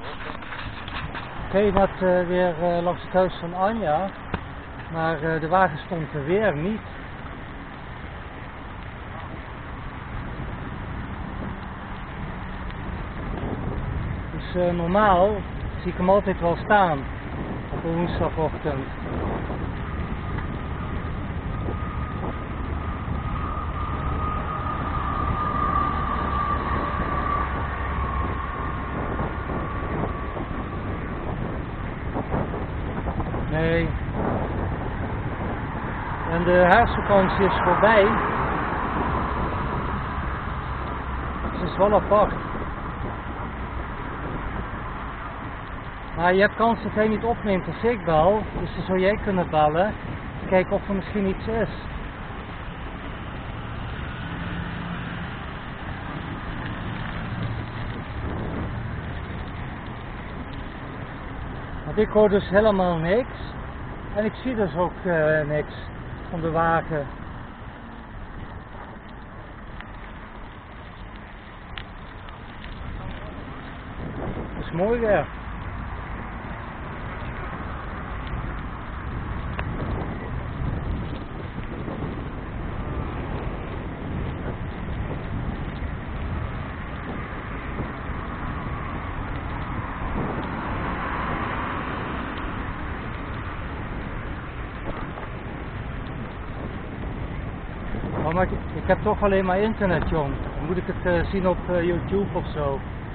Ik reed net weer langs het huis van Anja, maar de wagen stond er weer niet. Dus normaal zie ik hem altijd wel staan op een woensdagochtend. Nee. En de herfstvakantie is voorbij. Dus het is wel apart. Maar je hebt kans dat hij niet opneemt als ik bel. Dus dan zou jij kunnen bellen. Kijken of er misschien iets is. Want ik hoor dus helemaal niks. En ik zie dus ook niks van de wagen. Dat is mooi weer. Maar ik heb toch alleen maar internet, jong. Dan moet ik het zien op YouTube of zo.